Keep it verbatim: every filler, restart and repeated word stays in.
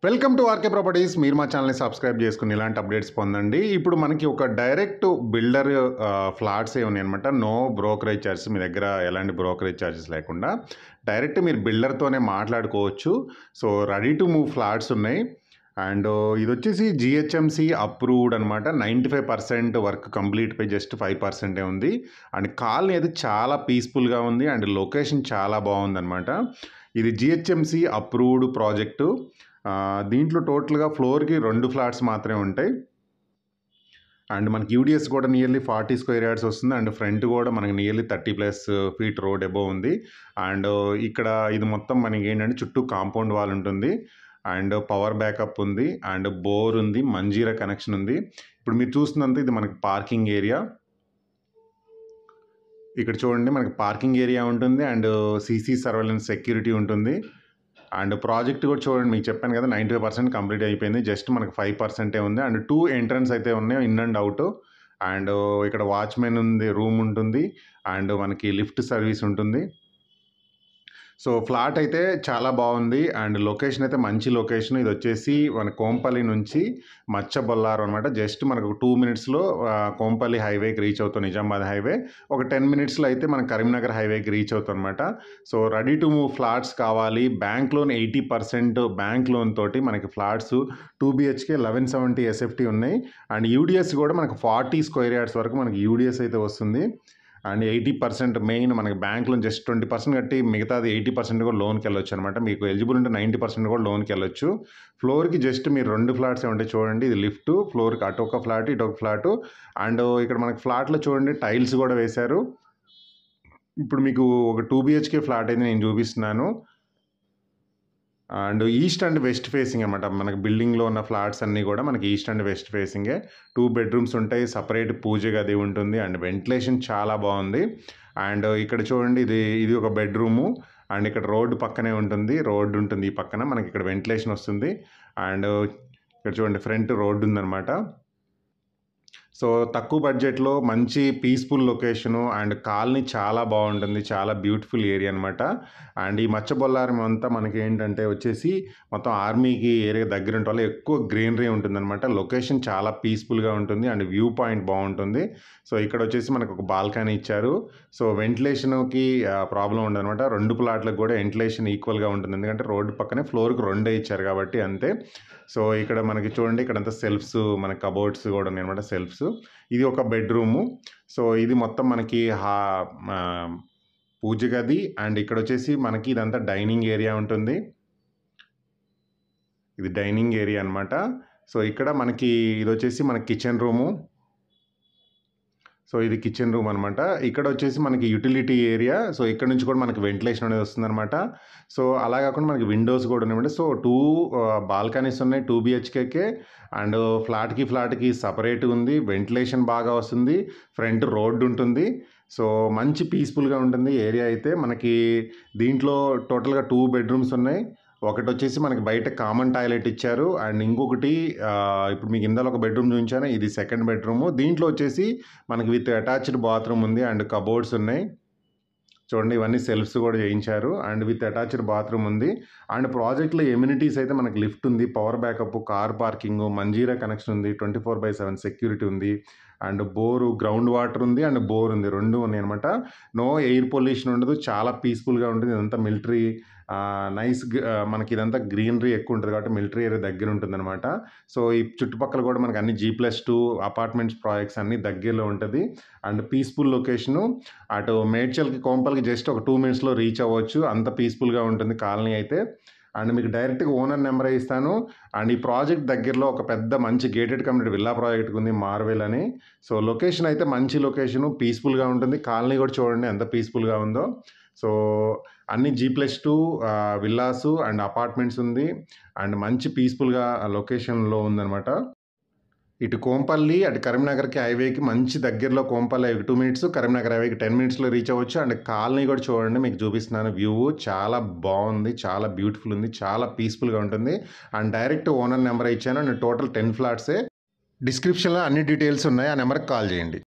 Welcome to RK properties. మీరు మా ఛానల్ని సబ్స్క్రైబ్ చేసుకుని ఇలాంటి అప్డేట్స్ పొందండి. ఇప్పుడు మనకి ఒక డైరెక్ట్ బిల్డర్ ఫ్లాట్స్ ఏ ఉన్నాయి అనమాట. నో బ్రోకరేజ్ చార్జెస్, మీ దగ్గర ఎలాంటి బ్రోకరేజ్ ఛార్జెస్ లేకుండా డైరెక్ట్ మీరు బిల్డర్తోనే మాట్లాడుకోవచ్చు. So ready to move flats ఉన్నాయి. అండ్ ఇది వచ్చేసి జిహెచ్ఎంసి అప్రూవ్డ్ అనమాట. Ninety five percent work complete పై జస్ట్ ఫైవ్ పర్సెంటే ఉంది. అండ్ కాలనీ అయితే చాలా పీస్ఫుల్గా ఉంది అండ్ లొకేషన్ చాలా బాగుందన్నమాట. ఇది జిహెచ్ఎంసి అప్రూవ్డ్ ప్రాజెక్టు. దీంట్లో టోటల్గా ఫ్లోర్కి రెండు ఫ్లాట్స్ మాత్రమే ఉంటాయి. అండ్ మనకి యూడిఎస్ కూడా నియర్లీ ఫార్టీ స్క్వేర్ యార్డ్స్ వస్తుంది. అండ్ ఫ్రంట్ కూడా మనకి nearly thirty plus feet road above ఉంది. అండ్ ఇక్కడ ఇది మొత్తం మనకి ఏంటంటే చుట్టూ కాంపౌండ్ వాల్ ఉంటుంది. అండ్ పవర్ బ్యాకప్ ఉంది. అండ్ బోర్ ఉంది. మంజీరా కనెక్షన్ ఉంది. ఇప్పుడు మీరు చూస్తున్నంత ఇది మనకి పార్కింగ్ ఏరియా. ఇక్కడ చూడండి మనకి పార్కింగ్ ఏరియా ఉంటుంది. అండ్ సీసీ సర్వేలెన్స్ సెక్యూరిటీ ఉంటుంది. అండ్ ప్రాజెక్ట్ కూడా చూడండి, మీకు చెప్పాను కదా నైంటీ ఫైవ్ పర్సెంట్ కంప్లీట్ అయిపోయింది. జస్ట్ మనకు ఫైవ్ పర్సెంటే ఉంది. అండ్ టూ ఎంట్రన్స్ అయితే ఉన్నాయి, ఇన్ అండ్ అవుట్. అండ్ ఇక్కడ వాచ్మెన్ ఉంది, రూమ్ ఉంటుంది. అండ్ మనకి లిఫ్ట్ సర్వీస్ ఉంటుంది. సో ఫ్లాట్ అయితే చాలా బాగుంది. అండ్ లొకేషన్ అయితే మంచి లొకేషన్. ఇది వచ్చేసి మన కోంపల్లి నుంచి మచ్చబొల్లారం అనమాట. జస్ట్ మనకు టూ మినిట్స్లో కోంపల్లి హైవేకి రీచ్ అవుతాం, నిజామాబాద్ హైవే. ఒక టెన్ మినిట్స్లో అయితే మనం కరీంనగర్ హైవేకి రీచ్ అవుతాం అనమాట. So ready to move flats కావాలి. Bank loan eighty percent bank loan తోటి మనకి flats two BHK eleven seventy SFT ఉన్నాయి. అండ్ యూడిఎస్ కూడా మనకు ఫార్టీ స్క్వేర్ యార్డ్స్ వరకు మనకి యూడిఎస్ అయితే వస్తుంది. అండ్ ఎయిటీ పర్సెంట్ మెయిన్ మనకి bank loan just twenty percent కట్టి మిగతాది ఎయిటీ పర్సెంట్ కూడా లోన్కి వెళ్ళొచ్చు అనమాట. మీకు ఎలిజిబుల్ ఉంటే నైంటీ పర్సెంట్ కూడా లోన్కి వెళ్ళొచ్చు. ఫ్లోర్కి జస్ట్ మీరు రెండు ఫ్లాట్స్ ఏమంటే చూడండి, ఇది లిఫ్ట్, ఫ్లోర్కి అటు ఒక ఫ్లాట్ ఇటు ఒక ఫ్లాట్. అండ్ ఇక్కడ మనకి ఫ్లాట్లో చూడండి టైల్స్ కూడా వేశారు. ఇప్పుడు మీకు ఒక టూ బిహెచ్కే ఫ్లాట్ అయితే నేను చూపిస్తున్నాను. And east and west facing అనమాట. మనకి బిల్డింగ్లో ఉన్న ఫ్లాట్స్ అన్నీ కూడా మనకి ఈస్ట్ అండ్ వెస్ట్ ఫేసింగే. టూ బెడ్రూమ్స్ ఉంటాయి, సపరేట్ పూజ గది ఉంటుంది. అండ్ వెంటిలేషన్ చాలా బాగుంది. అండ్ ఇక్కడ చూడండి ఇది ఇది ఒక బెడ్రూము. అండ్ ఇక్కడ రోడ్డు పక్కనే ఉంటుంది, రోడ్డు ఉంటుంది ఈ పక్కన, మనకి ఇక్కడ వెంటిలేషన్ వస్తుంది. అండ్ ఇక్కడ చూడండి ఫ్రంట్ రోడ్డు ఉందన్నమాట. సో తక్కువ బడ్జెట్లో మంచి పీస్ఫుల్ లొకేషను. అండ్ కాలనీ చాలా బాగుంటుంది, చాలా బ్యూటిఫుల్ ఏరియా అనమాట. అండ్ ఈ మచ్చబొల్లారం అంతా మనకి ఏంటంటే వచ్చేసి మొత్తం ఆర్మీకి ఏరియా దగ్గర ఉంటే వల్ల ఎక్కువ గ్రీనరీ ఉంటుందన్నమాట. లొకేషన్ చాలా పీస్ఫుల్గా ఉంటుంది అండ్ వ్యూ పాయింట్ బాగుంటుంది. సో ఇక్కడ వచ్చేసి మనకు ఒక బాల్కనీ ఇచ్చారు. సో వెంటిలేషన్కి ప్రాబ్లం ఉండదన్నమాట. రెండు ప్లాట్లకు కూడా వెంటిలేషన్ ఈక్వల్గా ఉంటుంది, ఎందుకంటే రోడ్డు పక్కనే ఫ్లోర్కి రెండే ఇచ్చారు కాబట్టి అంతే. సో ఇక్కడ మనకి చూడండి ఇక్కడంతా సెల్ఫ్స్, మన కబోర్డ్స్ కూడా ఉన్నాయి అనమాట, సెల్ఫ్స్. ఇది ఒక బెడ్రూము. సో ఇది మొత్తం మనకి హా పూజ గది. అండ్ ఇక్కడ వచ్చేసి మనకి ఇదంతా డైనింగ్ ఏరియా ఉంటుంది. ఇది డైనింగ్ ఏరియా అనమాట. సో ఇక్కడ మనకి ఇది వచ్చేసి మన కిచెన్ రూము. సో ఇది కిచెన్ రూమ్ అనమాట. ఇక్కడ వచ్చేసి మనకి యూటిలిటీ ఏరియా. సో ఇక్కడ నుంచి కూడా మనకి వెంటిలేషన్ అనేది వస్తుందన్నమాట. సో అలా కాకుండా మనకి విండోస్ కూడా ఉన్నాయండి. సో టూ బాల్కనీస్ ఉన్నాయి టూ బిహెచ్కేకే. అండ్ ఫ్లాట్కి ఫ్లాట్కి సపరేట్ ఉంది, వెంటిలేషన్ బాగా వస్తుంది, ఫ్రంట్ రోడ్డు ఉంటుంది. సో మంచి పీస్ఫుల్గా ఉంటుంది ఏరియా అయితే. మనకి దీంట్లో టోటల్గా టూ బెడ్రూమ్స్ ఉన్నాయి. ఒకటి వచ్చేసి మనకి బయట కామన్ టాయిలెట్ ఇచ్చారు. అండ్ ఇంకొకటి ఇప్పుడు మీకు ఇందులో ఒక బెడ్రూమ్ చూపించాను, ఇది సెకండ్ బెడ్రూము. దీంట్లో వచ్చేసి మనకి విత్ అటాచ్డ్ బాత్రూమ్ ఉంది అండ్ కబోర్డ్స్ ఉన్నాయి. చూడండి ఇవన్నీ సెల్ఫ్స్ కూడా చేయించారు అండ్ విత్ అటాచ్డ్ బాత్రూమ్ ఉంది. అండ్ ప్రాజెక్ట్లో ఎమ్యూనిటీస్ అయితే మనకి లిఫ్ట్ ఉంది, power backup, car parking, Manjeera connection ఉంది, twenty four by seven security ఉంది. అండ్ బోరు, గ్రౌండ్ వాటర్ ఉంది అండ్ బోర్ ఉంది, రెండు ఉన్నాయి అనమాట. నో ఎయిర్ పొల్యూషన్ ఉండదు, చాలా పీస్ఫుల్గా ఉంటుంది. ఇదంతా మిలిటరీ నైస్, మనకి ఇదంతా గ్రీనరీ ఎక్కువ ఉంటుంది కాబట్టి మిలిటరీ ఏరియా దగ్గర ఉంటుంది అనమాట. సో ఈ చుట్టుపక్కల కూడా మనకి అన్ని G plus two apartments projects అన్ని దగ్గరలో ఉంటుంది. And peaceful location. అటు మేడ్చల్కి కోంపల్కి జస్ట్ ఒక టూ మినిట్స్లో రీచ్ అవ్వచ్చు, అంత పీస్ఫుల్గా ఉంటుంది కాలనీ అయితే. అండ్ మీకు డైరెక్ట్గా ఓనర్ నెంబర్ ఇస్తాను. అండ్ ఈ ప్రాజెక్ట్ దగ్గరలో ఒక పెద్ద మంచి గేటెడ్ కమ్యూనిటీ విల్లా ప్రాజెక్ట్ ఉంది, మార్వెల్ అని. సో లొకేషన్ అయితే మంచి లొకేషను, పీస్ఫుల్గా ఉంటుంది. కాలనీ కూడా చూడండి ఎంత పీస్ఫుల్గా ఉందో. సో అన్ని G plus two villas and apartments ఉంది. అండ్ మంచి పీస్ఫుల్గా లొకేషన్లో ఉందన్నమాట. ఇటు కోంపల్లి అటు కరీంనగర్కి హైవేకి మంచి దగ్గరలో. కోంపల్లి హైవేకి టూ మినిట్స్, కరీంనగర్ హైవేకి టెన్ మినిట్స్లో రీచ్ అవ్వచ్చు. అండ్ కాలనీ కూడా చూడండి, మీకు చూపిస్తున్నాను వ్యూ, చాలా బాగుంది, చాలా బ్యూటిఫుల్ ఉంది, చాలా పీస్ఫుల్గా ఉంటుంది. అండ్ డైరెక్ట్ ఓనర్ నెంబర్ ఇచ్చాను. అండ్ టోటల్ టెన్ ఫ్లాట్సే. డిస్క్రిప్షన్లో అన్ని డీటెయిల్స్ ఉన్నాయి, ఆ నెంబర్కి కాల్ చేయండి.